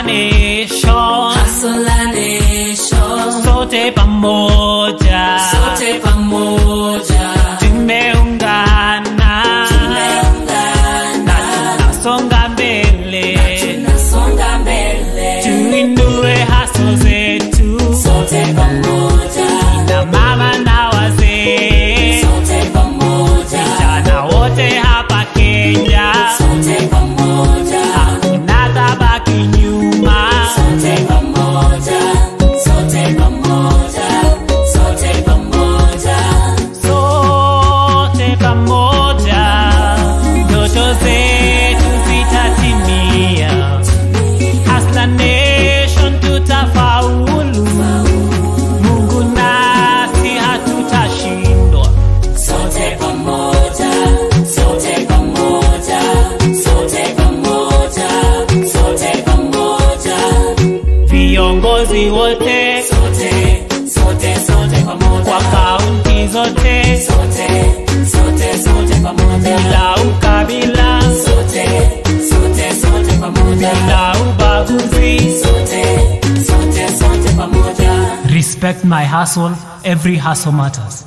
la nation, hustle la nation. Sote pamoja, Sote pamoja. Tumeungana, Tumeungana. Tunasonga mbele, Tunasonga mbele. tuinue hustle zetu. Sote pamoja. Na mama na wazee, Sote pamoja. vijana wote hapa Kenya, Sote pamoja. hakuna tabaki nyuma. Sote pamoja. Sote pamoja. Sote pamoja. Sote pamoja, ndoto zetu zitatimia. Hustler Nation tutafaulu, Mungu nasi hatutashindwa. Sote pamoja. Sote pamoja. Sote pamoja. Sote pamoja. Viongozi wote Sote, sote, sote pamoja. kwa kaunti zote, Sote, sote, sote pamoja. bila ukabila, Sote, sote, sote pamoja. bila ubaguzi. Sote, sote, sote pamoja. Respect my hustle, every hustle matters.